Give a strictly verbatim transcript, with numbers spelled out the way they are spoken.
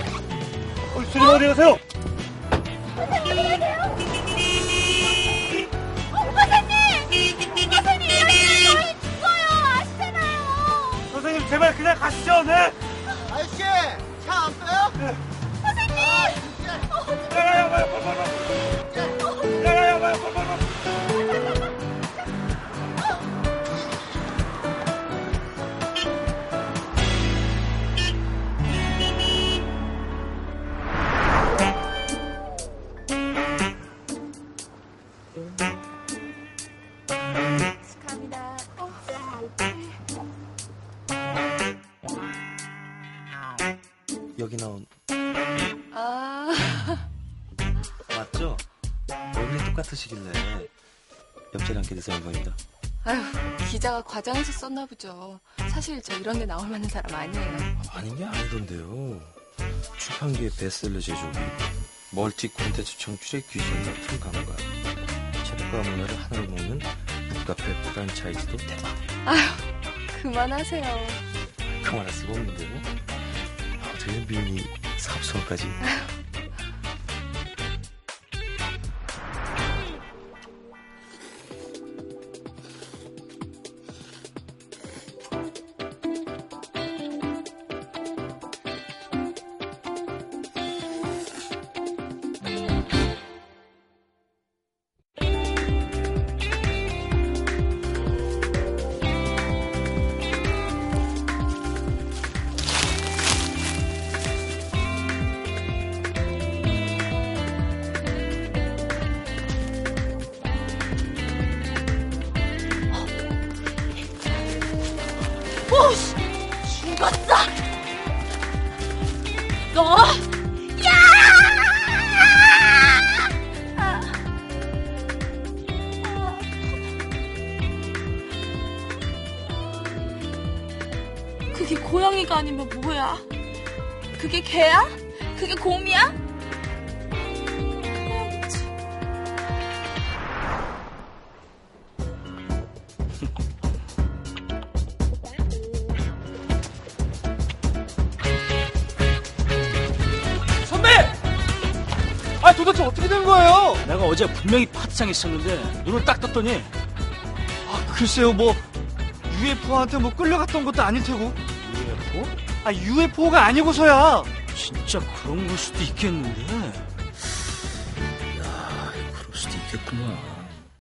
어, 선생님 어디 가세요? 선생님 어디 가세요? 어, 선생님! 선생님 이러시면 저희 죽어요. 아시잖아요. 선생님 제발 그냥 가시죠. 네. 아저씨, 차 안 빼요? 네. 선생님! 야야야, 빨리 빨리 빨리. 야야야, 빨리 빨리 빨리. 축하합니다. 어. 여기 나온 아, 맞죠? 얼굴이 똑같으시길래 옆자리 앉게 돼서 영광입니다. 아유, 기자가 과장해서 썼나 보죠. 사실 저 이런 데 나올 만한 사람 아니에요. 아닌 게 아니던데요. 출판계의 베스트셀러 제조기, 멀티 콘텐츠 청취의 귀신 같은 감각, 책과 문화를 하나로 먹는 북카페 프랜차이즈도 대박. 아유, 그만하세요. 그만할 수가 없는데요. 어떻게 미니 사업소까지. 오, 씨, 죽었어! 너! 야! 아. 그게 고양이가 아니면 뭐야? 그게 개야? 그게 곰이야? 아 도대체 어떻게 된 거예요? 내가 어제 분명히 파트장에 있었는데 눈을 딱 떴더니 아 글쎄요 뭐 유에프오한테 뭐 끌려갔던 것도 아닐 테고. 유에프오? 아 유에프오가 아니고서야. 진짜 그런 걸 수도 있겠는데. 야, 그럴 수도 있겠구나.